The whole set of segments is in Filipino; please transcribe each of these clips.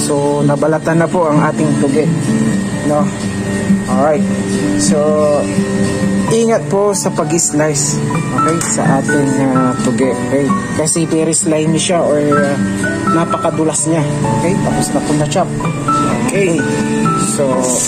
So nabalatan na po ang ating tugi, no? Alright, so ingat po sa pag-slice, okay, sa ating tugi, okay? Kasi very slimy siya or napakadulas niya, okay? Tapos na po na-chop. Okay, so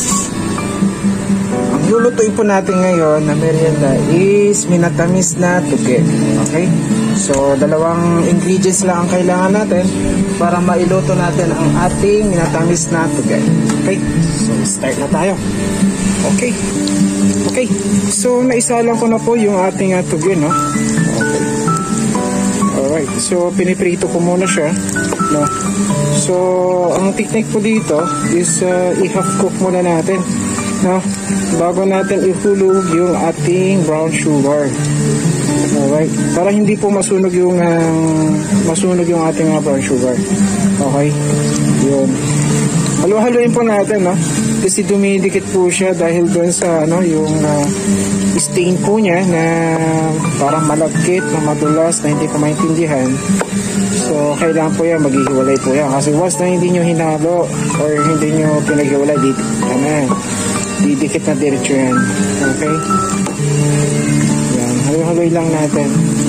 ang lulutuin po natin ngayon na merienda is minatamis na tugi, okay? So dalawang ingredients lang ang kailangan natin para mailuto natin ang ating minatamis na tugi, okay? So start na tayo. Okay, okay, so naisalang ko na po yung ating tugi, no? Okay, alright, so piniprito ko muna siya, no? So ang technique po dito is i-half cook muna natin, no? Bago natin ihulog yung ating brown sugar. Alright, para hindi po masunog yung ating brown sugar. Okay, yun. Halo-haloin po natin, no? Kasi dumidikit po siya dahil doon sa yung stain po niya na parang malagkit, na madulas, na hindi ko maintindihan. So kailangan po yan, maghihiwalay po yan. Kasi once na hindi nyo hinalo or hindi nyo pinaghiwalay, didikit na diretso yan. Okay? Yan, halo-haloy lang natin.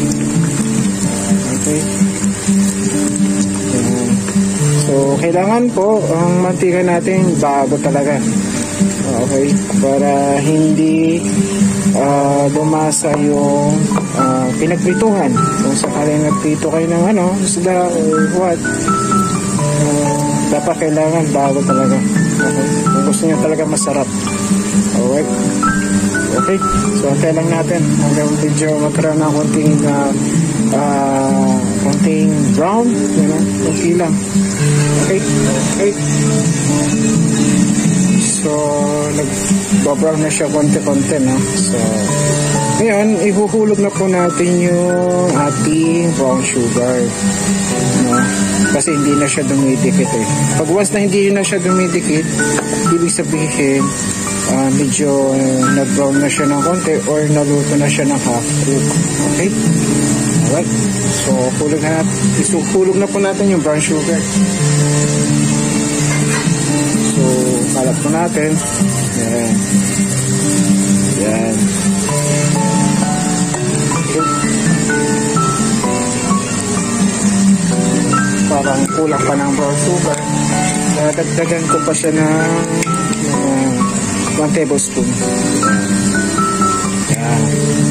Okay? Yan. So kailangan po ang mantika natin bago talaga. Okay? Para hindi bumasa yung pinagprituhan. Kung sakaling nagprito kayo ng isda or what, dapat kailangan bago talaga. Okay? Kung gusto nyo talaga masarap. Alright? Okay? So antay lang natin hanggang medyo magkaroon ng konting brown, konti lang. Okay? Okay? So nagbabrown na siya konti-konti, no? So ngayon ihuhulog na po natin yung ating brown sugar, no? Kasi hindi na siya dumidikit eh. Pag once na hindi na siya dumidikit, ibig sabihin medyo nag-brown na siya ng konti or naluto na siya ng half cook. Okay? Alright, so hulog na po natin yung brown sugar. So kalat po natin. Yan. Yan. Okay. Parang kulang pa ng brown sugar. Dagdagan ko pa siya ng 1 tablespoon. Yan.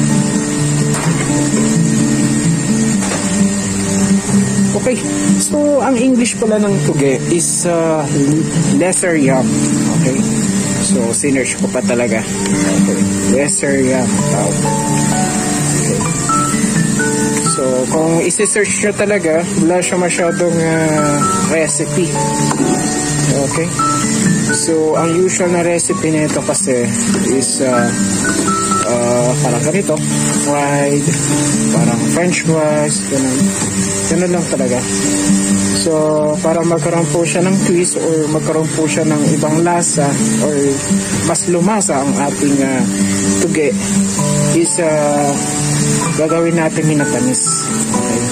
Okay, so ang English pala ng tugi is lesser yam. Okay, so sinerch ko pa talaga. Okay, lesser yam. Okay. So kung isi-search nyo talaga, wala siya masyadong recipe. Okay, so ang usual na recipe nito kasi is parang ganito, fried, parang french fries, ganun lang talaga. So para magkaroon po siya ng twist or magkaroon po siya ng ibang lasa or mas lumasa ang ating tugi is gagawin natin minatamis. Okay.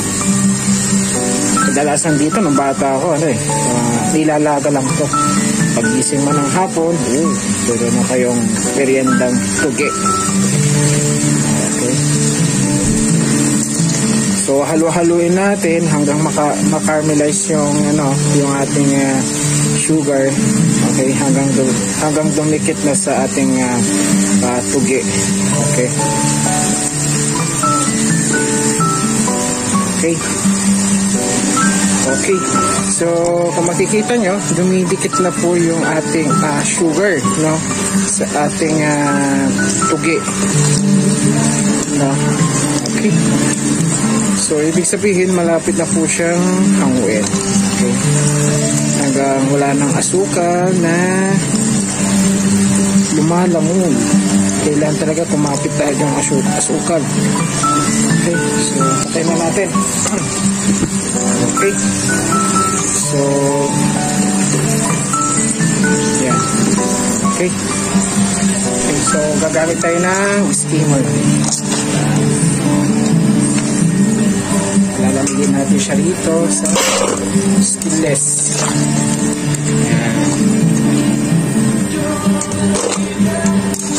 Kadalasan dito nung bata ako nilalaga lang to. Pagising mo ng hapon, doon na kayong meriendang tugi. Okay. So halo-haluin natin hanggang makaramelize yung ating sugar. Okay, hanggang dumikit na sa ating tugi. Okay. Okay. Okay, so kung makikita nyo, dumidikit na po yung ating sugar, no, sa ating tugi, no? Okay, so ibig sabihin malapit na po siyang hanguin. Okay, hanggang wala ng asukal na lumalamon. Kailangan talaga kumapit tayo yung asukal. Okay, so patay na natin. Okay, so yan. Okay, so gagamit tayo ng steamer. Lalamigin natin siya rito sa skilless. Yan.